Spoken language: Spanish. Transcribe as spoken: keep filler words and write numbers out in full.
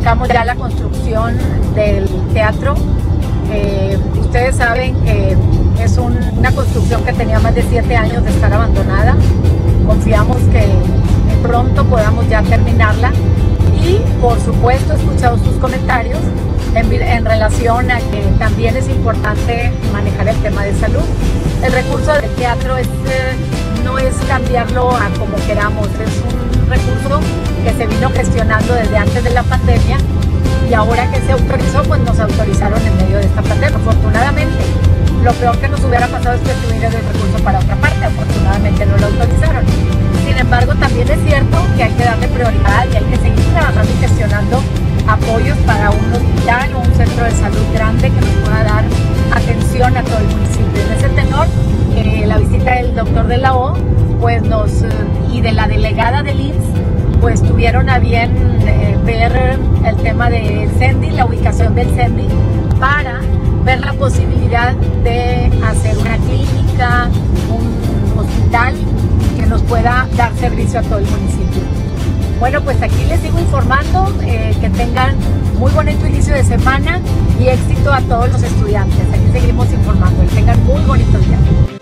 arrancamos ya la construcción del teatro. Eh, ustedes saben que es un, una construcción que tenía más de siete años de estar abandonada. Confiamos que pronto podamos ya terminarla y, por supuesto, he escuchado sus comentarios en, en relación a que también es importante manejar el tema de salud. El recurso del teatro es, eh, no es cambiarlo a como queramos, es un recurso que se vino gestionando desde antes de la pandemia y ahora que se autorizó, pues nos autorizaron en medio de esta pandemia. Afortunadamente, lo peor que nos hubiera pasado es que tuviera el recurso para otra parte, afortunadamente no lo autorizaron. Sin embargo, también es cierto que hay que darle prioridad y hay que seguir trabajando y gestionando apoyos para un hospital o un centro de salud grande que nos pueda dar atención a todo el municipio. En ese tenor, eh, la visita del doctor de la O pues nos, eh, y de la delegada del I M S S pues tuvieron a bien eh, ver el tema del CENDI, la ubicación del CENDI, para ver la posibilidad de hacer una clínica, un hospital que nos pueda dar servicio a todo el municipio. Bueno, pues aquí les sigo informando, eh, que tengan muy bonito inicio de semana y éxito a todos los estudiantes. Aquí seguimos informando, que tengan muy bonito día.